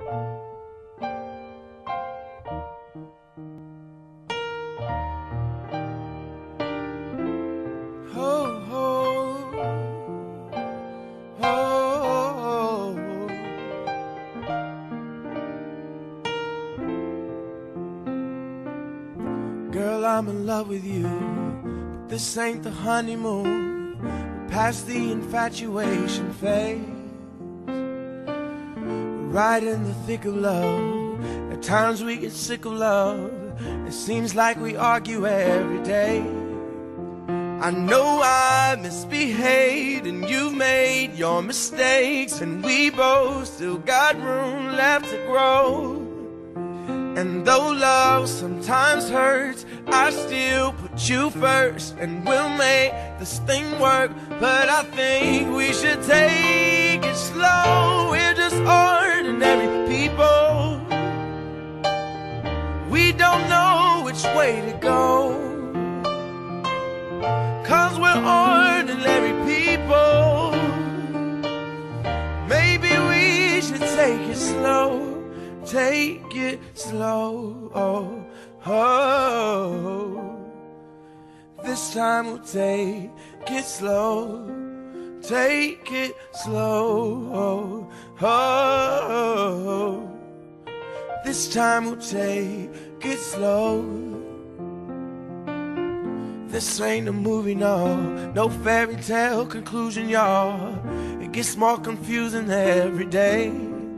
Girl, I'm in love with you, but this ain't the honeymoon. We're past the infatuation phase. We're right in the thick of love. At times we get sick of love. It seems like we argue every day. I know I misbehaved and you've made your mistakes, and we both still got room left to grow. And though love sometimes hurts, I still put you first, and we'll make this thing work. But I think we should take it slow. We're just ordinary people. We don't know which way to go, 'cause we're ordinary people. Maybe we should take it slow. Take it slow, oh, oh. This time we'll take it slow. Take it slow, oh, oh. This time we'll take it slow. This ain't a movie, no fairy tale conclusion, y'all. It gets more confusing every day.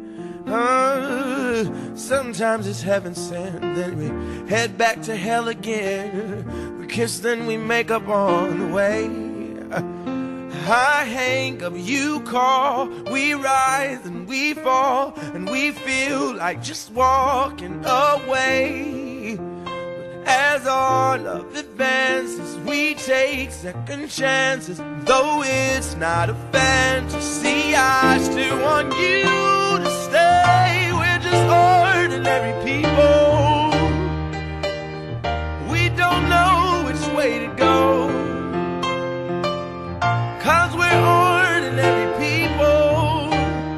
Sometimes it's heaven sent, then we head back to hell again. We kiss, then we make up on the way. I hang up, you call, we rise and we fall, and we feel like just walking away. But as our love advances, we take second chances. Though it's not a fantasy, I still want you to stay. We're just ordinary people. We don't know which way to go, 'cause we're ordinary people.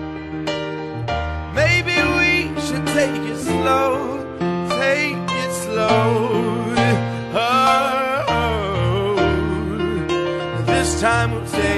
Maybe we should take it slow. Take it slow. Oh, this time we'll take